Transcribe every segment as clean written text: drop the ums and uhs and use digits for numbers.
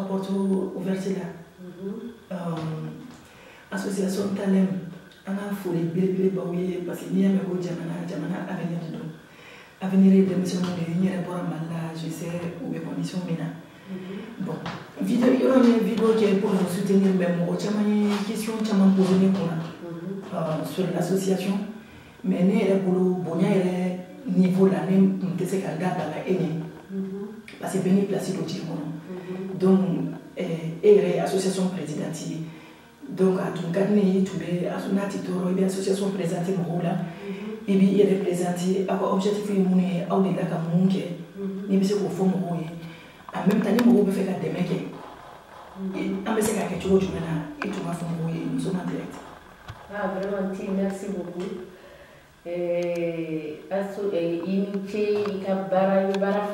porte ouverte là. Association Talem, on a foulé bébé baoué parce qu'il y a un jamana avenir de nous. Avenir de monsieur Moulin, rapport à Mala, je sais où les conditions maintenant. Bon, vidéo, il y a une vidéo qui est pour nous soutenir, même au Tchamani, question Tchaman posée sur l'association. Mais nous, il y a un niveau là, même on sait qu'elle date dans la haine. Parce que béni placé au Tchamon. Donc, et l'association présidentielle. Donc, à tout cas, nous avons une association présidentielle, et puis il est présenté à l'objectif de l'Union, à l'Union, nous avons en même temps, nous avons fait des mecs. Et nous avons fait quelque chose et tout va faire nous sommes en direct. Ah, vraiment, merci beaucoup. Initié, il y a bara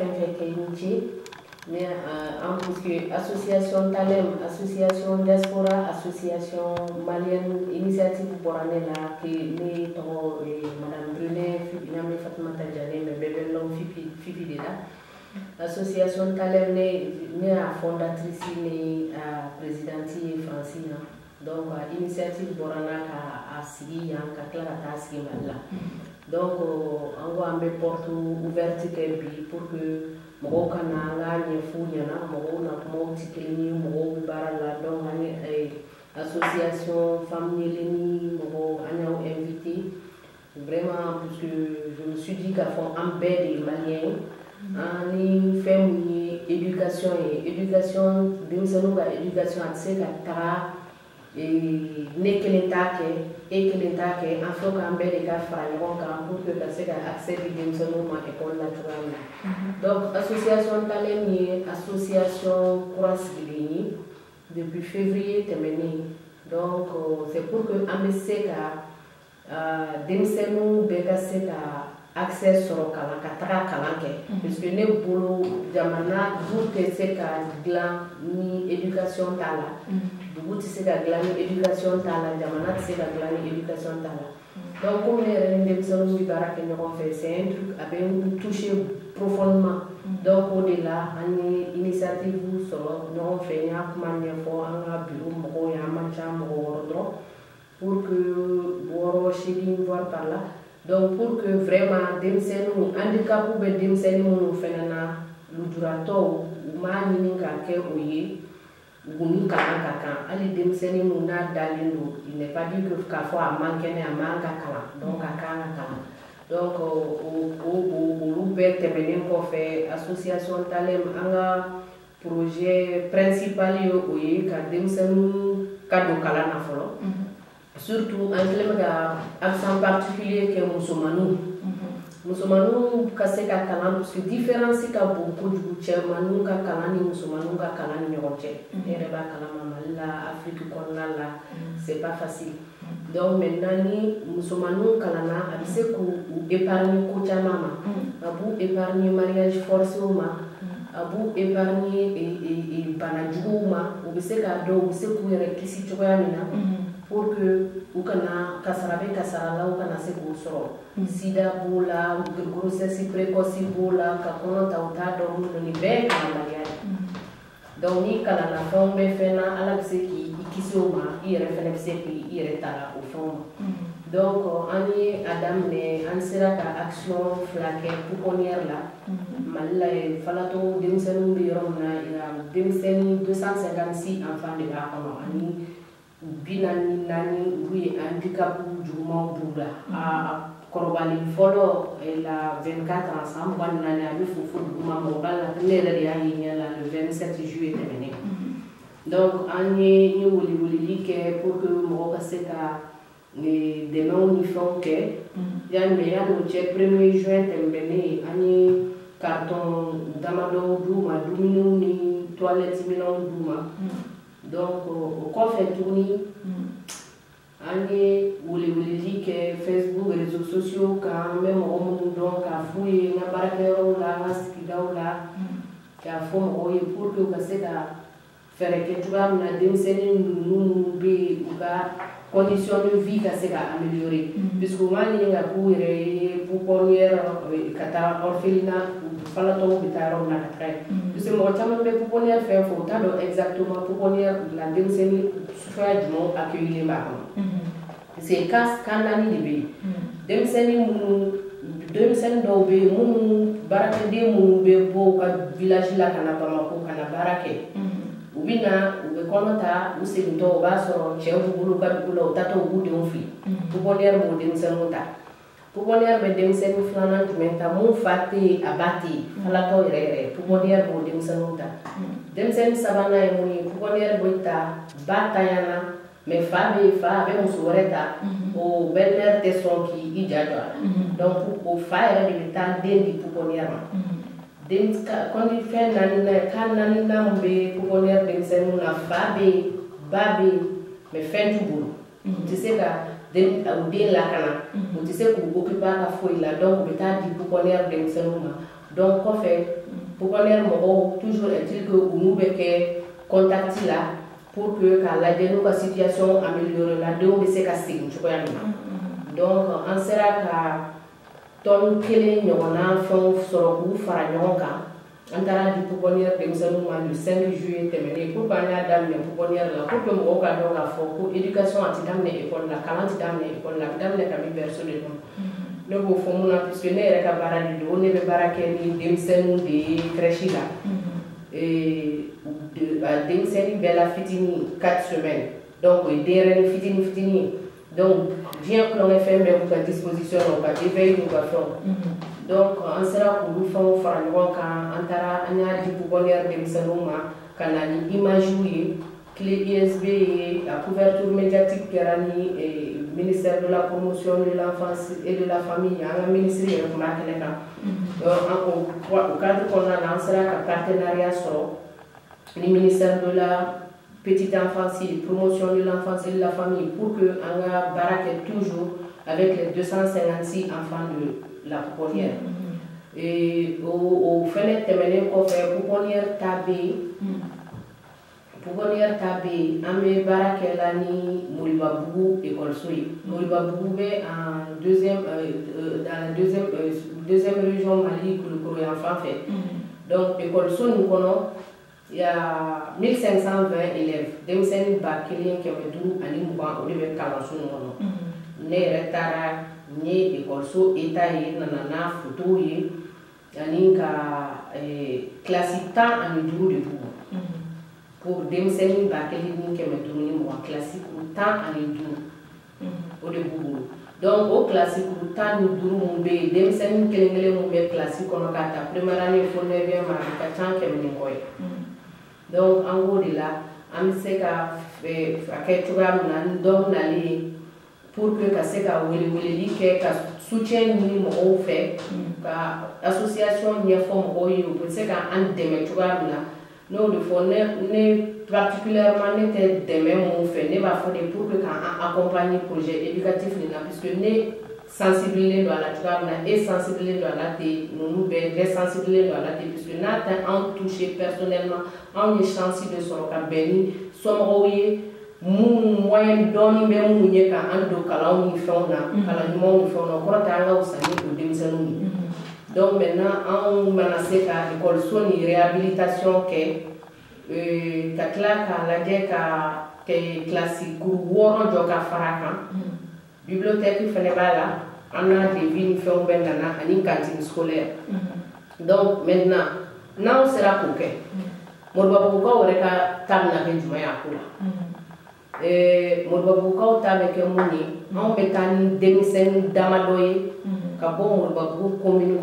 mais en plus que association Talem, association Diaspora, association Malienne, initiative pour année là, que les Madame Brunet, Fibiname Fatmata Djane, mais bébé l'homme Fifi là. L'association Talem est la fondatrice et la présidente Francine. Donc, l'initiative pour année à Sigi, à Clara Sigi là. Donc, on va mettre porte ouverte pour que mɔgɔw ka na an k'a ɲɛf'u ɲɛna mɔgɔw na kumaw tɛ kelen ye mɔgɔw bɛ baara la donc an ye association femme Yeleni mɔgɔw an y'aw invité vraiment parce que je me suis dit k'a fɔ an bɛɛ de ye maliyɛn ye an ni fɛn min ye éducation ye éducation denmisɛnninw ka éducation a tɛ se ka taga ne kelen t'a kɛ e kelen t'a kɛ an fɛ k'an bɛɛ de ka fara ɲɔgɔn kan pour que ka se ka accès di denmisɛnninw ma école la cogoya min na donc association Talem ye association kura sigilen ye depuis février tɛmɛnen donc c'est pour que an bɛ se ka denmisɛnninw bɛɛ ka se ka accès sɔrɔ kalan ka taga kalan kɛ parce que ne bolo jamana du tɛ se ka dilan ni éducation t'a la dugu tɛ se ka dilan ni éducation t'a la jamana tɛ se ka dilan ni éducation t'a la donc comme ne yɛrɛ ni denmisɛnninw bɛ baara kɛ ɲɔgɔn fɛ c'est un truc a bɛ n toucher profondément donc o de la an ye initiative sɔrɔ ɲɔgɔn fɛ n y'a kuma ɲɛfɔ an ka bureau mɔgɔw ye an man ca mɔgɔ wɔɔrɔ dɔrɔn pour que wɔɔrɔ seegin voire par là donc pour que vraiment denmisɛnninw handicap bɛ denmisɛnnin minnu fɛnɛ na lujuratɔw u m'a ɲini k'a kɛ o ye u ni kalan ka kan hali denmisɛnnin minnu n'a dalen don il n'est pas dit que k'a fɔ a man kɛnɛ a man ka kalan donc a kan ka kalan donc olu bɛɛ tɛmɛnen kɔfɛ association Talem an ka projet principal ye o ye ka denmisɛnninw ka don kalan na fɔlɔ surtout an kɛlen bɛ ka accent particulier kɛ musomaninw musomaninw ka se ka kalan parce que différence ka bon kojugu cɛmaninw ka kalan ni musomaninw ka kalan ni ɲɔgɔn cɛ ne yɛrɛ b'a kalama Mali la Afrique kɔnɔna la c'est pas facile donc maintenant ni musomaninw kalanna a bɛ se k'u épargner ko caman ma a b'u épargner mariage forcé ma a b'u épargner banajuguw ma u bɛ se k'a dɔn u bɛ se k'u yɛrɛ kisi cogoya min na pour que u kana kasara bɛ kasara la u kana se k'u sɔrɔ sida b'o la grossesse précoce b'o la ka kɔnɔ ta u t'a dɔn minnu nin bɛɛ ye kalanbaliya ye donc ni kalanna fɛnw bɛ fɛn na ala bɛ se k'i kisi o ma i yɛrɛ fɛnɛ bɛ se k'i yɛrɛ tanga o fɛnw ma donc an ye a daminɛ an sera ka action fila kɛ pouponnière la Mali la falatɔ denmisɛnninw bɛ yɔrɔ min na denmisɛnnin 256 enfants de b'a kɔnɔ ani 44 olu ye handicap jugumanw b'u la a kɔrɔbalen fɔlɔ la 24 ans san 24 a bɛ fo duguma mɔgɔ b'a la ne yɛrɛ de y'a ye ɲɛ la le 27 juillet tɛmɛnen donc an ye weleweleli kɛ pour que mɔgɔw ka se ka dɛmɛw ni fɛnw kɛ yanni o cɛ 1er juin tɛmɛnen an ye carton damadɔ d'u ma dumuniw ni toilette minɛnw d'u ma donc o kɔfɛ tuguni an ye weleweleli kɛ Facebook réseaux sociaux kan an bɛ mɔgɔ minnu dɔn k'a f'u ye n ka baarakɛyɔrɔw la an ka sigidaw la k'a fɔ mɔgɔw ye pour que u ka se ka fɛɛrɛ kɛ cogoya min na denmisɛnnin ninnu bɛ yen u ka condition de vie ka se ka améliorer puisque u m'a ɲini ka k'u yɛrɛ ye pouponnière ka taa orphelinat fala to bitaro na kay parce que mo chama be pouponnière fait faut ta do exactement pouponnière la dem sen soufa dimo accueillir ba c'est cas kanani de be dem sen mu dem sen do be mu baraka de mu be bo ka village la kana Bamako kana barake ubina ube konota usindo basoro chewu bulu ka bulu tato bude onfi pouponnière mo dem sen mota pouponnière be dem sen flana menta mu fati abati fala to rere pouponnière mo dem sen mota dem sen sabana e mu pouponnière boita batayana me fa be musoreta o belle te son ki ijadwa donc o fa era de tan dendi pouponnière dem quand il fait nanina kan nanina mbe pouponnière dem sen na fa be babe me fin du boulot tu sais que dem au bien la kana tu sais ko occuper ka foi la donc beta di pouponnière dem sen donc ko fait pouponnière mo toujours est-il que nous be ke contact là pour que la la situation améliore la de se ka sig tu vois donc on sera ka ton kele nyona fon soro ku fara nyonka antara di pouponnière de musaluma le 5 juillet temene pour banya dame pouponnière la pour que mo ka donc la fo ko éducation atidamne école la kalanti damne école la damne ka mi berso de non le bo fo mona puisque ne reka baradi do ne be barake ni demsenu de crèche là et dem seni bella fitini 4 semaines donc derrière fitini donc bien que l'on ait fait mais pour disposition on va éveiller nous va faire donc on sera pour nous faire faire quand antara anya di pouponnière dem senuma kanani imaginer clé ISB la couverture médiatique kerani et ministère de la promotion de l'enfance et de la famille un ministère de marketing au cadre qu'on a lancé un partenariat sur le ministère de la petite enfance et promotion de l'enfance et de la famille pour que Anga Barak toujours avec les 256 enfants de la pouponnière. Et au fait terminer qu'on fait pouponnière tabé ame Barak lani Moribabougou école Soui. Moribabougou est en dans la deuxième région Mali que le courrier enfant fait. Donc école Soui nous connaissons. Il y a 1520 élèves. Dem sen ba kelien kemedu ani muba o de be kalanso no ne retara ni école so état yi nana photo yi ani ka classique temps ani duru de pour dem sen ba kelien kemedu ni muba classique temps ani duru o de bubu donc au classique temps ni duru mumbe dem sen kelengele mumbe classique kono kata première année fo 9e ma ka temps kemeni koy donc en gros de là on sait qu'à faire tout ça donc d'aller pour que ça se ka wele que soutien minimum au fait que association n'y forme au you pour c'est qu'en demain tout ça nous le faut ne particulièrement n'était demain on fait ne va faire pour que accompagner projet éducatif là puisque ne sensibiliser dans la tuba et sensibiliser dans la té nous des sensibiliser dans la té puisque n'a en touché personnellement en est chance de son cabeni somroye moyen doni be munye ka ando kala on fona kala mo fona ko tanga usani ko demsanu donc maintenant on menacé ka école soni réhabilitation que katla ka la ka classique woro joka faraka bibliothèque Fenebala, on a des vignes Fembendana, une cantine scolaire. Donc maintenant, on sera pour que Morbabuka aurait qu'à terminer du moyen à coula. Et Morbabuka au avec un mouni, on met un demi-scène d'Amadoye, Cabo Morbabu commune.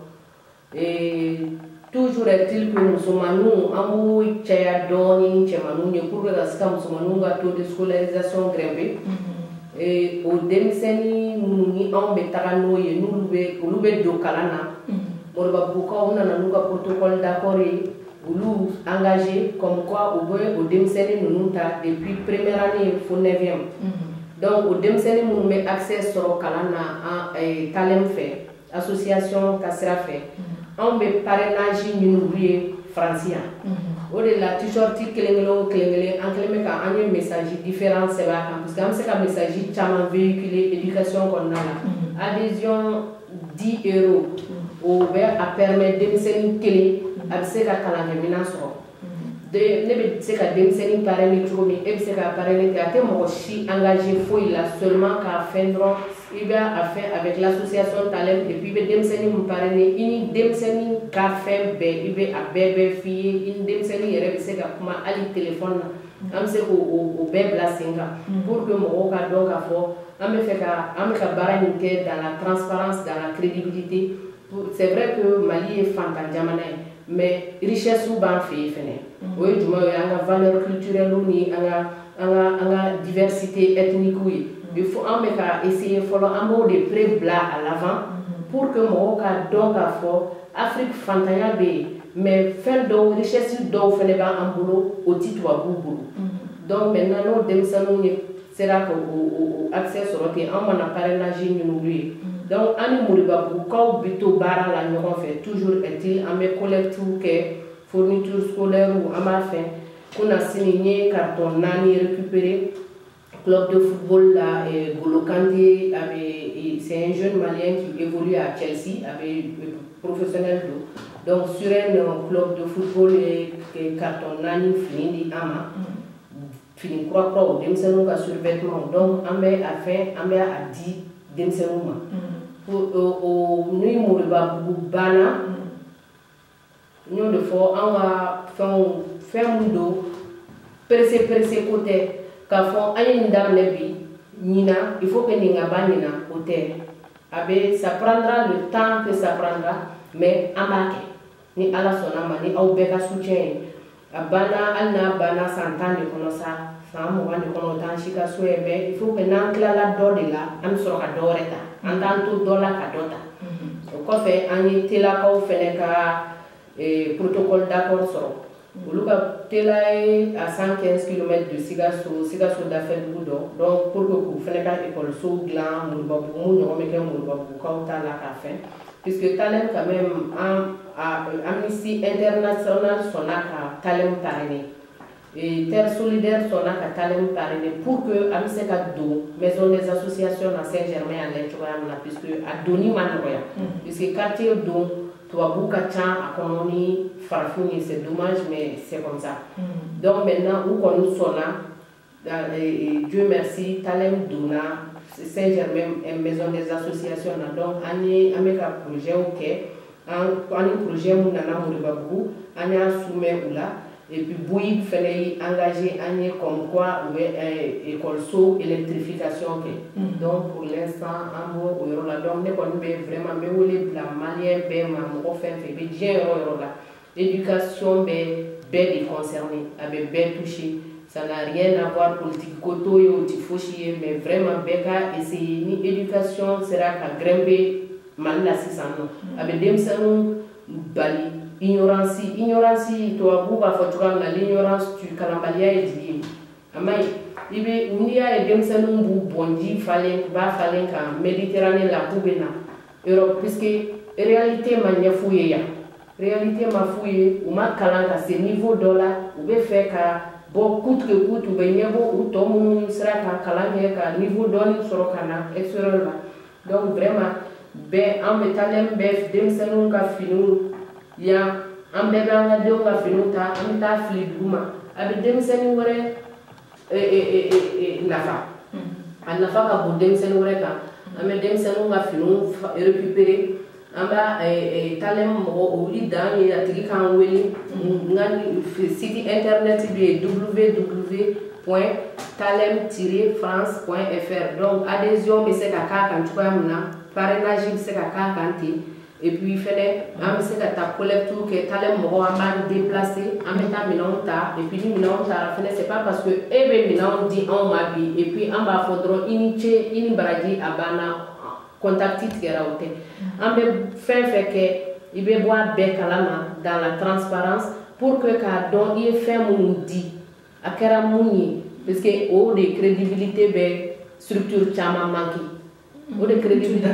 Et toujours est-il que nous sommes à nous, en haut, Tchayadoni, Tchamanou, pour que la scam soit un taux de scolarisation grimpé. Et au demiseni muni on betara noye nous be do kalana morba buka on a nuka protocole d'accord ou engagé comme quoi au demiseni nous ta depuis première année faut 9e donc au demiseni nous met accès sur kalana en talem fait association kasra fait on be parrainage nous français au-delà toujours kelengele en keleme ka anye message différent c'est là parce que am c'est ka message chama véhiculer éducation qu'on a là adhésion 10 € o bɛ a permet denmisɛnnin kelen a bɛ se ka kalankɛminɛn sɔrɔ ne bɛ se ka denmisɛnnin parrainer cogo min e bɛ se ka parrainer ten a tɛ mɔgɔ si engagé foyi la seulement k'a fɛn dɔrɔn i bɛ a fɛn avec l'association Talem et puis i bɛ denmisɛnnin min parrainer i ni denmisɛnnin ka fɛn bɛɛ i bɛ a bɛɛ bɛ f'i ye i ni denmisɛnnin yɛrɛ bɛ se ka kuma hali téléphone na an bɛ se k'o bɛɛ bila sen kan pour que mɔgɔw ka dɔn k'a fɔ an bɛ ka baara min kɛ dans la transparence dans la crédibilité c'est vrai que Mali ye fantan jamana ye mais richesse b'an fɛ yen fɛnɛ o ye jumɛn ye an ka valeur culturelle ni an ka diversité ethnique ye il faut an bɛ ka essayer fɔlɔ an b'o de pré bila à l'avant pour que mɔgɔw ka dɔn k'a fɔ Afrique fantanya bɛ yen mais fɛn dɔw richesse dɔw fɛnɛ b'an bolo o ti tubabuw bolo donc maintenant n'o denmisɛnninw ye sera ka o accès sɔrɔ ten an mana parrainage ɲini olu ye donc an ni Moribabugukaw bɛ to baara la ɲɔgɔn fɛ toujours est-il an bɛ collecte kɛ fourniture scolaire an b'a fɛ kunna sini n ye carton 4 récupéré club de football la Golo Kanté c'est un jeune malien qui évolue à Chelsea avec professionnel donc sur un club de football carton 4 fini di ama fini kura o denmisɛnninw ka survêtement donc an bɛ a fɛn an bɛ a di denmisɛnninw ma ni Moribabugu banna n y'o de fɔ an ka fɛn min don perese ko tɛ k'a fɔ an ye nin daminɛ bi ɲina il faut que nin ka ban ɲina o tɛ a bɛ ça prendra le temps que ça prendra mais an b'a kɛ ni Ala sɔnna ma ni aw bɛɛ ka soutien ye a banna hali n'a banna san 10 de kɔnɔ sa san 20 de kɔnɔ o t'an si ka so ye mais il faut que n'an tilala dɔ de la an bɛ sɔrɔ ka dɔ wɛrɛ ta an t'an to dɔ la ka dɔ ta o kɔfɛ an ye telakaw fɛnɛ ka protocole d'accord sɔrɔ olu ka tela ye à 115 km de Sikaso Dafɛdugu dɔ donc pour que k'u fɛnɛ ka école dilan Moribabugu mun ɲɔgɔn bɛ kɛ Moribabugukaw ta la k'a fɛn puisque Talem quand même Amnesty International sɔnna ka Talem parrainer et Terre Solidaire sɔnna ka Talem parrainer pour que an bɛ se ka don maison des associations na Saint-Germain a lɛ cogoya min na puisque a donni ma nɔgɔya puisque quartier don tubabu ka ca a kɔnɔ ni farafin ye c'est dommage mais c'est comme ça donc maintenant u kɔni sɔnna Dieu merci Talem donna Saint-Germain maison des associations na donc an bɛ ka projet kɛ an ni projet mun nana Moribabugu an y'a soumet u la et puis Bouygues fɛnɛ yi engagé an ye comme quoi u bɛ école électrification kɛ donc pour l'instant an b'o yɔrɔ la donc ne kɔni bɛ vraiment n bɛ wele bila malien bɛɛ ma mɔgɔ fɛn fɛn bɛ diɲɛ yɔrɔ la éducation bɛ bɛɛ de concerné a bɛ bɛɛ touché ça n'a rien à voir politique ko t'o ye o ti fosi ye mais vraiment bɛɛ ka essayer ni éducation sera ka grimper Mali la sisan nɔ a bɛ denmisɛnninw bali ignorance tubabu b'a fɔ cogoya min na l'ignorance tue kalanbaliya ye jigi ye a ma ɲi n'i y'a ye denmisɛnninw b'u bɔnji b'a falen kan Méditerranée la k'u bɛ na Europe puisque réalité ma ɲɛf'u ye yan réalité ma f'u ye u ma kalan ka se niveau dɔ la u bɛ fɛ ka bɔ coûte que coûte u bɛ ɲɛbɔ u tɔ minnu sera ka kalan kɛ ka niveau dɔɔni sɔrɔ ka na extérieur la donc vraiment bɛɛ an bɛ Talem bɛɛ denmisɛnninw ka finiw yan an bɛɛ bɛ an ka denw ka finiw ta an bɛ taa fili dugu ma a bɛ denmisɛnnin wɛrɛ nafa a nafa ka bon denmisɛnnin wɛrɛ kan an bɛ denmisɛnninw ka finiw récupérer an b'a Talem mɔgɔ o wuli dan ye a tigi k'an wele n ka site internet bɛ yen www.talem-france.fr donc adhésion bɛ se ka k'a kan cogoya min na parrainage bɛ se ka k'a kan ten et puis fɛnɛ an bɛ se ka taa collecte kɛ Talem mɔgɔw an b'an déplacer an bɛ taa minɛnw ta et puis ni minɛnw taara fɛnɛ c'est pas parce que e bɛ minɛnw di anw ma bi et puis an b'a fɔ dɔrɔn i ni ce i ni baraji a banna contact tigɛra o tɛ an bɛ fɛn fɛn kɛ i bɛ bɔ a bɛɛ kalama dans la transparence pour que k'a dɔn i ye fɛn minnu di a kɛra mun ye parce que o de crédibilité bɛ structure caman manqué o de crédibilité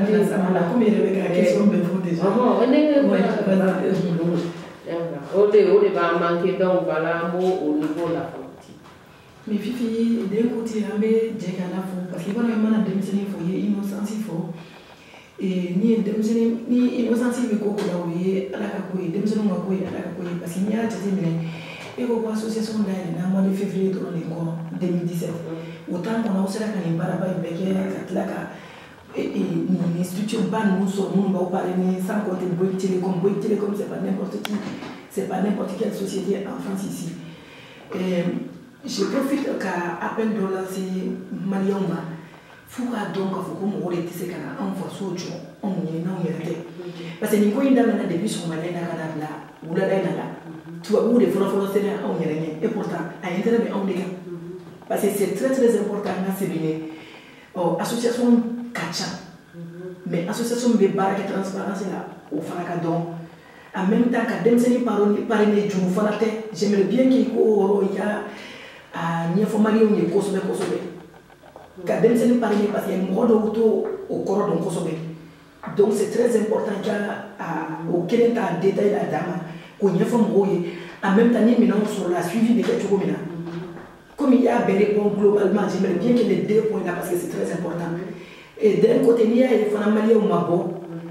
o de b'a manqué donc voilà an b'o au niveau la mais Fifi den ko ti an bɛ jɛ ka na fɔ parce que i b'a dɔn i mana denmisɛnnin fɔ i ye innocence fɔ ni denmisɛnnin ni innocence bɛ ko la o ye ala ka ko ye denmisɛnninw ka ko ye ala ka ko ye parce que n'i y'a jateminɛ e ko ko association dayɛlɛ na mois de février dɔrɔn de kɔnɔ 2017 o temps kɔnɔ aw sera ka nin baaraba in bɛɛ kɛ ka tila ka nin structure ba ninnu sɔrɔ minnu b'aw parrainer sans compter Bouygues Télécom c'est pas n'importe qui, c'est pas n'importe quelle société en France ici. Je profite ka appel dɔ lase maliyɛnw ma f'u k'a dɔn k'a fɔ ko mɔgɔ de tɛ se ka na anw fasow jɔ anw ye n'anw yɛrɛ tɛ parce que nin ko in daminɛna depuis sɔgɔmada in na ka na bila wulada in na la tubabuw de fɔlɔfɔlɔ sera anw yɛrɛ ɲɛ et pourtant a intérêt bɛ anw de kan parce que c'est très très important an ka sebine association ka ca mais association bɛ baara kɛ transparence la o fana ka dɔn en même temps ka denmisɛnnin parrainer juru fana tɛ j'aimerais bien que ko yɔrɔ i ka a ɲɛfɔ maliyɛnw ye kosɛbɛ kosɛbɛ ka denmisɛnnin parrainer parce que mɔgɔ dɔw to o kɔrɔ dɔn kosɛbɛ donc c'est très important ka o kelen ta détail la d'a ma k'o ɲɛfɔ mɔgɔw ye en même temps ni minɛnw sɔrɔla suivi bɛ kɛ cogo min na comme il y a bɛɛ répond globalement j'aimerais bien que les deux points là parce que c'est très important et d'un côté n'i y'a ye fana maliyɛnw ma bɔ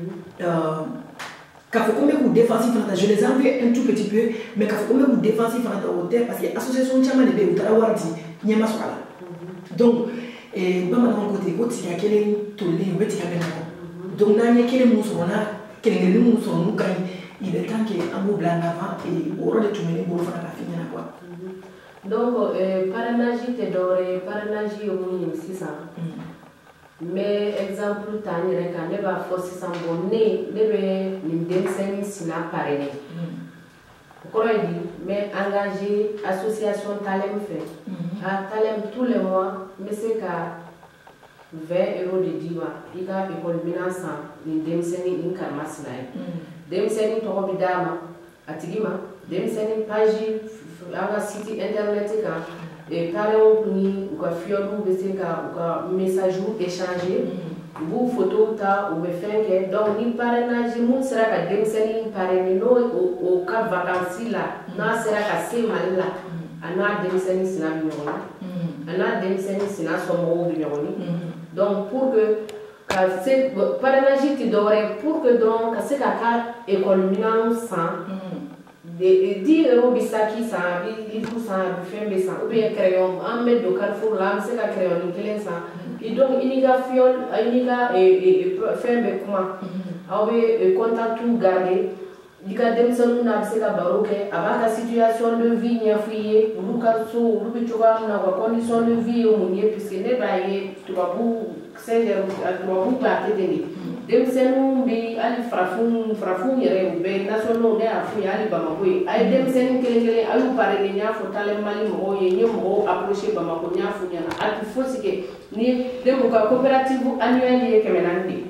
k'a fɔ ko n bɛ k'u défensif fana ta je les envie un tout petit peu mais k'a fɔ ko n bɛ k'u défensif fana ta o tɛ parce que association caman de bɛ yen u taara wari di ɲɛ ma sɔrɔ a la donc bamananw ko ten ko tiga kelen tolilen u bɛ tiga bɛɛ nɔgɔ donc n'an ye kelen mun sɔrɔ n'a kelen-kelennin mun sɔrɔ n'u ka ɲi il est temps que an b'o bila en avant o yɔrɔ de tun bɛ ne bolo fana k'a f'i ɲɛna quoi. donc parrainage tɛ dɔwɛrɛ ye parrainage ye mun ye sisan mais exemple ta n yɛrɛ kan ne b'a fɔ sisan bon ne bɛ nin denmisɛnnin sina parrainer o kɔrɔ ye di n bɛ engagé association Talem fɛ a Talem tous les mois n bɛ se ka 20 € de di ma i ka école minan san nin denmisɛnnin nin karimasina ye denmisɛnnin tɔgɔ bɛ d'a ma a tigi ma denmisɛnnin page an ka site internet kan parents ni u ka fiyɔliw bɛ se ka u ka message échanger u b'u photo ta u bɛ fɛn kɛ donc ni parrainage mun sera ka denmisɛnnin parrainer n'o o ka vacances la n'a sera ka se Mali la a n'a denmisɛnnin sina bɛ ɲɔgɔn na a n'a denmisɛnnin sina somɔgɔw bɛ ɲɔgɔn na donc pour que ka se parrainage tɛ dɔwɛrɛ ye pour que donc ka se ka ka école minanw san 10 € bɛ saki san a bɛ livre san a bɛ fɛn bɛɛ san ou bien crayon an bɛ don Carrefour la an bɛ se ka crayon kelen san donc i n'i ka fiyɔli i n'i ka fɛn bɛɛ kuma aw bɛ contacts garder i ka denmisɛnninw n'a bɛ se ka baro kɛ a b'a ka situation de vie ɲɛfɔ i ye olu ka so olu bɛ cogoya min na u ka condition de vie ye mun ye puisque ne b'a ye tubabu b'a kɛ ten de denmisɛnninw bɛ hali farafinw yɛrɛ u bɛ nationaux ne y'a f'u ye hali Bamako ye a ye denmisɛnnin kelen-kelen a y'u parrainer n y'a fɔ Talem Mali mɔgɔw ye n ye mɔgɔw approché Bamako n y'a f'u ɲɛna a tɛ fosi kɛ ni u ka coopérative annuelle ye 400 de ye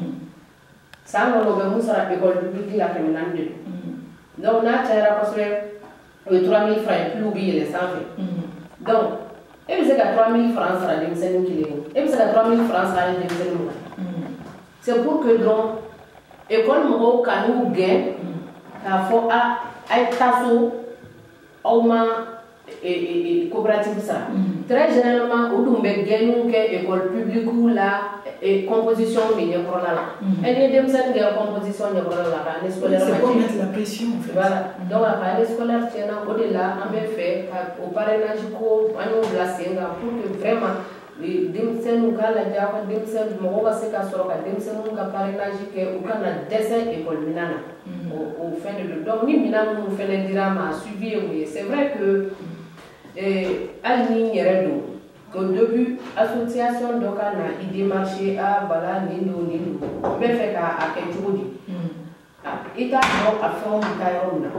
san kɔnɔ u bɛ mun sara école publique la 400 de don donc n'a cayara kosɛbɛ o ye 3000 francs ye plus u bɛ yɛlɛn sanfɛ donc e bɛ se ka 3000 francs sara denmisɛnnin kelen e bɛ se ka 3000 francs sara denmisɛnnin mugan c'est pour que donc école mɔgɔw ka n'u gɛn k'a fɔ a ye taa so aw ma coopérative sara très généralement o dun bɛ gɛnniw kɛ école publique la composition bɛ ɲɛkɔrɔla la e ni ye denmisɛnnin kɛ composition ɲɛkɔrɔla la ka année scolaire ma tiɲɛ voilà donc a ka année scolaire tiɲɛna o de la an bɛ fɛ ka o parrainage ko an y'o bila sen kan pour que vraiment denmisɛnninw k'a lajɛ aw ka denmisɛnnin mɔgɔw ka se ka sɔrɔ ka denmisɛnninw ka parrainage kɛ u kana dɛsɛ école minan na o fɛn de don donc ni minan minnu fɛnɛ dira ma suivi ye mun ye c'est vrai que hali ni n yɛrɛ don au début association dɔ ka na i démarcher voilà nin don n bɛ fɛ k'a kɛ cogo di i t'a dɔn a fɛnw bɛ taa yɔrɔ min na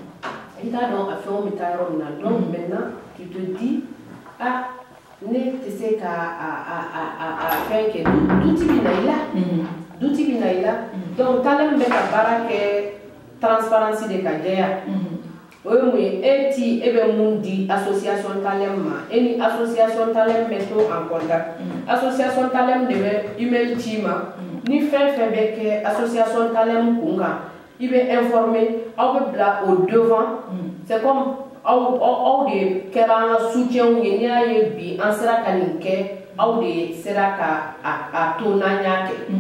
donc maintenant tu te dis ne tɛ se ka fɛn kɛ duti bɛ na i la donc Talem bɛ ka baara kɛ transparence de ka jɛya o ye mun ye e bɛ mun di association Talem ma e ni association Talem bɛ to en contact association Talem de bɛ email ci ma ni fɛn fɛn bɛ kɛ association Talem kun kan i bɛ informer aw bɛ bila au devant c'est comme aw de kɛra an ka soutien ye n'i y'a ye bi an sera ka nin kɛ aw de sera ka a to n'an y'a kɛ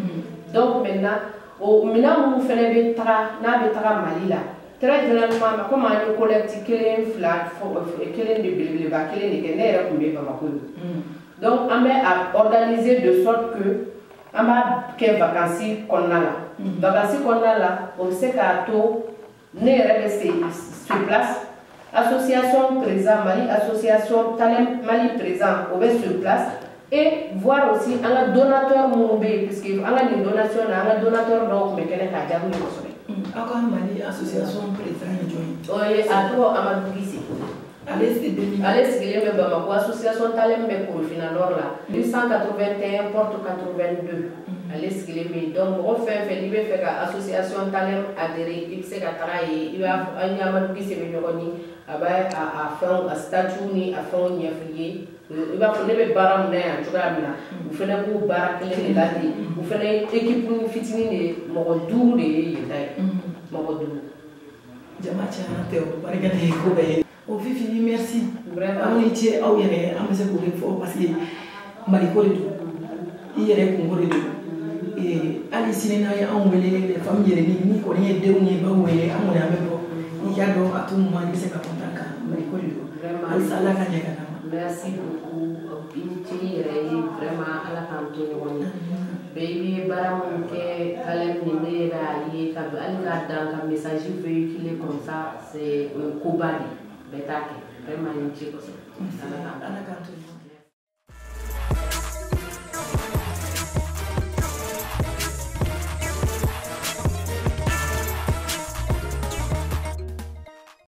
Donc maintenant vous faites des Mali là. Très généralement, comme on collecte quel flat, quel de Bilba, quel de Guinée, donc on va organiser de sorte que on va faire vacances qu'on a là. Vacances qu'on a là, on sait qu'à tout, n'est sur place. Association présent Mali, association Talem Mali présent, on va sur place. Et voir aussi un donateur Moubé, puisque on a une donation, un donateur donc mais quel est la gamme Encore Mali association présent oui, à toi Amadou Gissi. Allez, c'est que Bamako association Talem mais pour le final là, 181 porte 82. Allez, c'est que donc on fait association Talem adhéré, il sait qu'à travailler, il va un Amadou Gissi venu à faire un statut ni à faire un yafié. Il va faire des barams néants, tu vois, vous faites un beau barak, vous faites une équipe fitini de Morodou de Morodou. Jamacha Théo, Barigane Kobe. Au Fifi, merci. Vraiment. On était à Ouéré, à Mese Kobe, parce que Mariko de tout. Il y a des Congo de tout. Et Alice Nena, on voulait les familles, ni qu'on y ait deux ou n'y ait pas où est, à mon ami. Il y a donc à tout moment, il s'est capable de Mariko de tout. Vraiment. Merci beaucoup. Inti vraiment à la campagne. Baby Baram ke Kalem Nime Rali, Alga dans un message véhiculé comme ça, c'est Kobali. Betake. Vraiment, Inti. À la campagne.